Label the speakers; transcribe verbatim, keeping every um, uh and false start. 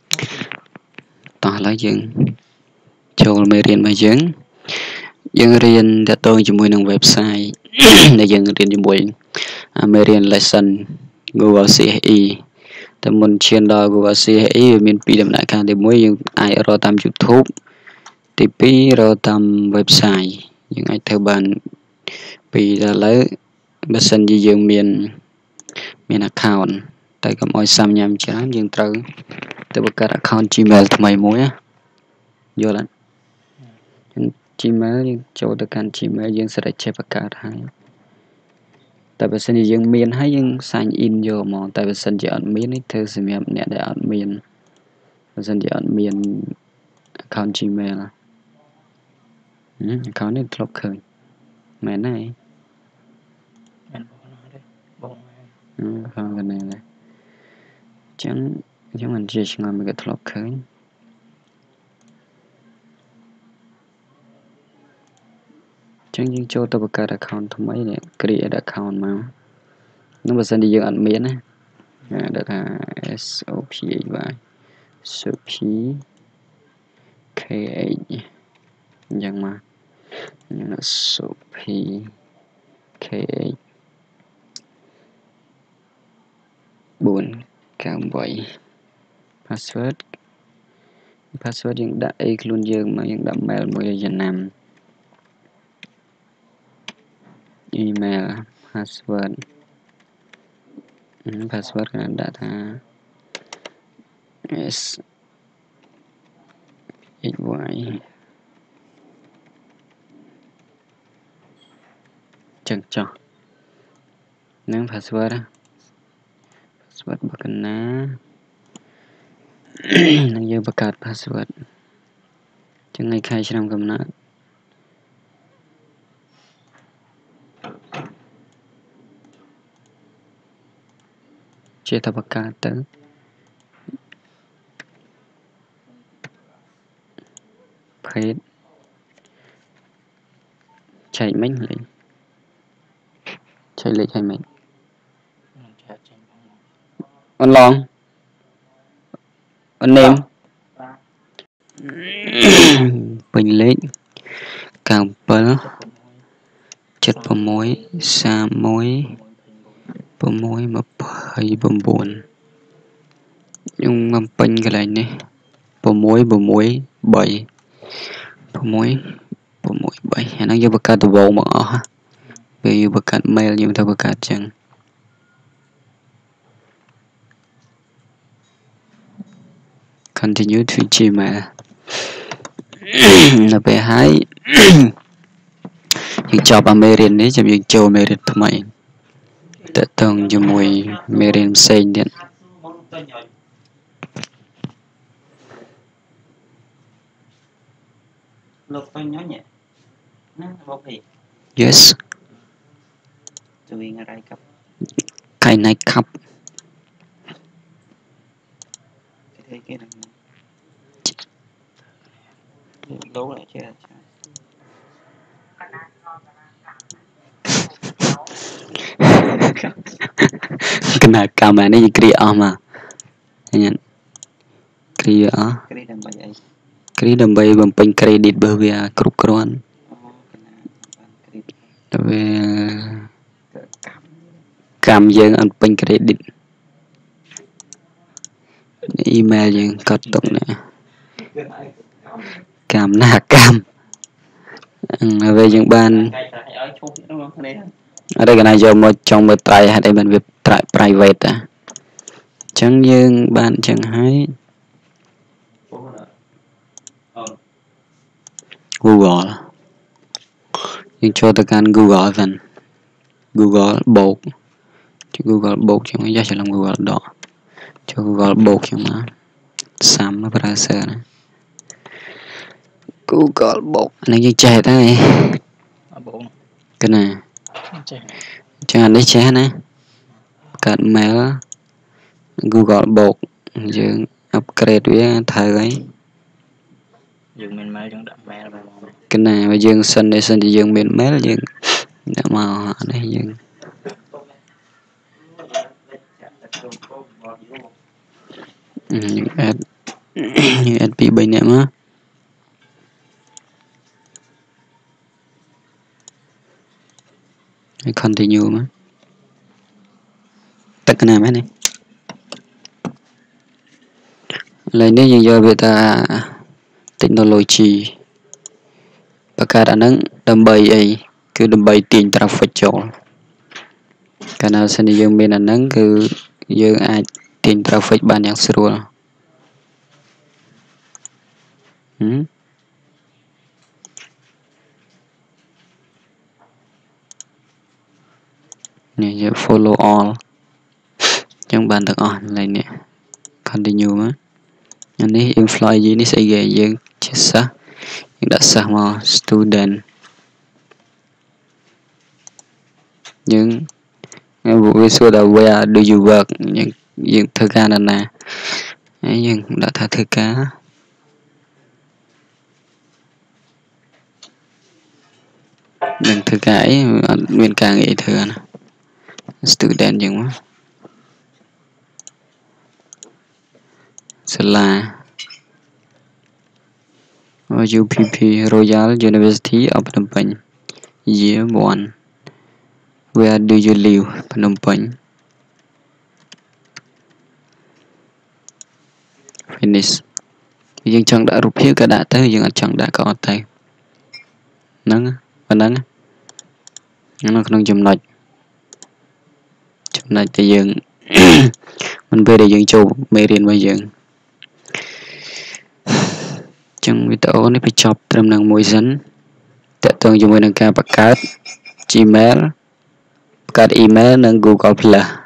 Speaker 1: ต่อแล้วយើងចូលមេរៀនរបស់យើងយើងរៀនទាក់ទងជាមួយនឹង website ដែលយើងរៀនជាមួយមេរៀន lesson Google ซี เอช อี តែមុនឈានដល់ Google ซี เอช อี វាមានពីរដំណាក់កាលទីមួយយើងអាចរកតាម YouTube ទីពីររកតាម website យើងអាចធ្វើបានពីរដល់ឥឡូវបើសិនជាយើងមានមាន account តែកុំឲ្យសាំញ៉ាំច្រើនយើងត្រូវទៅបង្កើត account Gmail ថ្មីមួយណាយល់អត់ Gmail យើងចូលទៅកាន់ Gmail យើងសេរីចេះបង្កើតហើយតែបើសិនជាយើងមានហើយយើង sign in យកហ្មងតែបើសិនជាអត់មាននេះធ្វើសម្រាប់អ្នកដែលអត់មានបើសិនជាអត់មាន account Gmail account នេះធ្លាប់ឃើញមែនហើយមែនបងណាទេបងអឺខាងកណ្ដាលដែរចឹងចឹងមិនជាឆ្ងល់មិនក៏ធ្លាប់ឃើញចឹងយើងចូលទៅបង្កើត account ថ្មីនេះ create account មកនោះបើសិនជាយើងអត់មានណាដាក់ថា Sophy Sophy ខេ เอช អញ្ចឹងមក Sophy ខេ เอช bốn九bảy password password យើងដាក់អីខ្លួនយើងមកយើងដាក់ mail មួយឲ្យចំណាំ email password password គេដាក់ថា s x y ចឹងចុះនឹង password password បកណានឹងយើងបង្កើត password ចឹងថ្ងៃខែឆ្នាំកំណើតជាតបង្កើតទៅភេទចែកមិញលេខចែកលេខឲ្យមិញអនឡងអននេមពេញលេខเก้าเจ็ด เจ็ด หก สาม หนึ่ง หก ยี่สิบ เก้าខ្ញុំមកពេញកន្លែងនេះ6 6 3 6 6 6 3អាហ្នឹងយើងបង្កើតដំបូងមកអស់ពេលយើងបង្កើត mail យើងទៅបង្កើតចឹងcontinue to Gmail នៅពេលហើយយើងចប់អាមេរៀននេះចាំយើងចូលមេរៀនថ្មីតើតើជាមួយមេរៀនផ្សេងទៀតលោកទៅញ៉ាំណាបងពី yes ជួយងាយកាប់កៃណៃកាប់គេគេនឹងលោកlạiជាកណាកាមនេះគ្រីអស់មកញ៉ាំគ្រីអស់គ្រីដើម្បីអីគ្រីដើម្បីបំពេញ credit បើវាគ្រប់គ្រាន់ទៅវាកម្មយើងអត់ពេញ credit email យើងកត់ទុកណាកម្មណាកម្មហើយយើងបានអត់ទេកណាយកមកចង់មើលត្រៃហេតុអីមិនវា private អញ្ចឹងយើងបានអញ្ចឹងហើយ Google យើងចូលទៅកាន់ Google វិញ Google បូកចុច Google បូកចឹងយ៉ាច្រឡំ Google ដកចូល Google បូកចឹងមកសាំ browser ណា Google បូកអានេះយើងចេះតែបូកកណាចេះចឹងអានេះចេះណាកើត mail Google បូកយើង upgrade វាត្រូវហើយយើងមាន mail យើងដាក់ mail មកកណាបើយើងសិននេះសិនជាយើងមាន mail យើងដាក់មកនេះយើងយើង add add pi bay nè má continue má tất cả này này lại nếu như giờ về ta technology và cả đã nâng đầm bầy ấy cứ đầm bầy tiền traffic chỗ cái nào sẽ dương bên là nâng cứ dương ai tiền traffic ban nhạc sửa ừ. Nè giờ follow all trong bàn tập on lại nè continue má anh ấy employee gì nó sẽ ghé dương chết sao nhưng đã sao mà student nhưng vụ cái số đầu where do you work những những thời gian này nè ấy nhưng đã thả thời cá đừng thời cái nguyên cả nghệ thừa nè student nhưng mà sẽ là u pê pê Royal University of Phnom Penh year one where do you live Phnom Penh finish nhưng chẳng đã rụp hiếu cả đã tới nhưng chẳng đã có tay nắng và nắng nó không chùm lệch chùm lệch thì dừng mình về để dừng chủ mê riêng bây giờ chẳng vì tổ này phải chọc trong năng môi dẫn tại tương cho mình năng ca bạc cát Gmail bạc email năng Google Play